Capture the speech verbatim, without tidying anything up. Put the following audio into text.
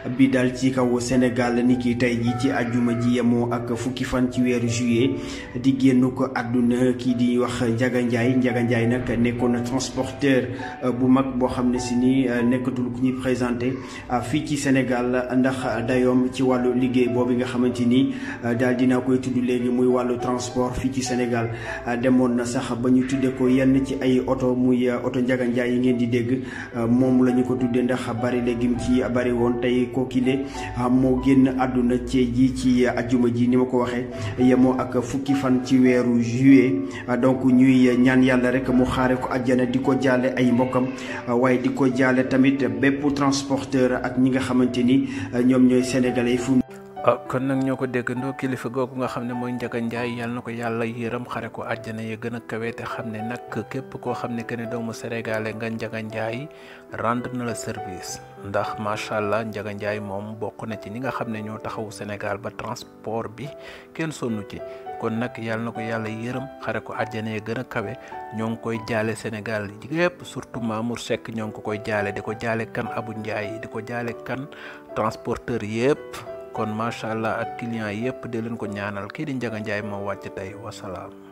bi dal ci kaw Sénégal ni ki tey ji ci àjjuma ji yemoo ak fukki fan ci weeru juillet di génn ko àdduna kii di wax Ndiaga Ndiaye Ndiaga Ndiaye nag nekkoon transporteur bu mag boo xam ne si ni nekkatul ku ñuy présenté fii ci Sénégal ndax dayoom ci wàllu liggéey boobu nga xamante ni daal dinaa koy tudd léegi muy wàllu transport fii ci Sénégal demoon na sax ba ñu tuddee ko yenn ci ay oto muy oto Ndiaga Ndiaye yi ngeen di dégg moom la ñu ko tuddee ndax bari léegi ci bari woon tey kookile moo génn àdduna ci ji ci ajjuma ji ni ma ko waxee yemoo ak fukki fan ci weeru juillet donc ñuy ñaan yàlla rek mu xaare ko àjjana di ko jaale ay mbokkam waaye di ko jaale tamit bépp transporteur ak ñi nga xamante ni ñoom ñooy sénégalais fu ah kon nag ñoo ko déggandoo kilifa googu nga xam ne mooy Ndiaga Ndiaye yàlla na ko yàlla yërëm xare ko àjjana ya gën a kawe te xam ne nag képp koo xam ne que ne doomu sénégalais nga Ndiaga Ndiaye rendre na la service ndax macha allah Ndiaga Ndiaye moom bokk na ci ñi nga xam ne ñoo taxawu Sénégal ba transport bi kenn sonnu ci kon nag yàlla na ko yàlla yërëm xare ko àjjana ya gën a kawe ñoo ngi koy jaale Sénégal yépp surtout Mamour Seck ñoo ngi ko koy jaale di ko jaale kan Abou Ndiaye di ko jaale kan transporteur yépp kon macha allah ak client yépp de leen ko ñaanal kii di Ndiaga Ndiaye moo wàcc tey wasalaam.